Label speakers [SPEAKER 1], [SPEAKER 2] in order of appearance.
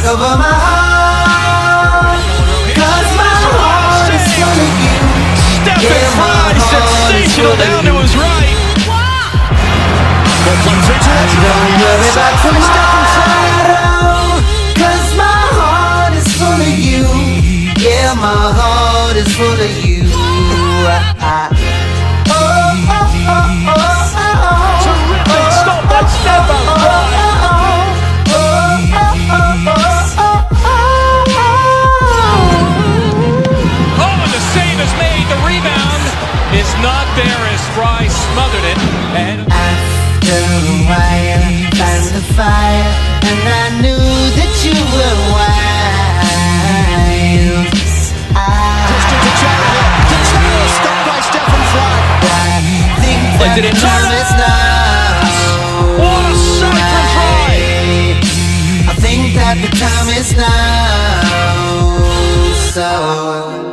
[SPEAKER 1] Knock over my heart, 'cause my heart is full of you.
[SPEAKER 2] Stefan Frei, sensational down to his right.
[SPEAKER 1] Don't worry about tomorrow, 'cause my heart is full of you. Yeah, my heart is full of you.
[SPEAKER 2] Terrific stop by Stefan Frei. Oh, and the save is made. The rebound is not there as Frei smothered it. And
[SPEAKER 1] after a while, found the fire, and I knew that you were wild.
[SPEAKER 2] distance to Channel. To Channel, stopped by Stefan Frei.
[SPEAKER 1] I think that the time is now.
[SPEAKER 2] What a shot from Frei.
[SPEAKER 1] I think that the time is now. So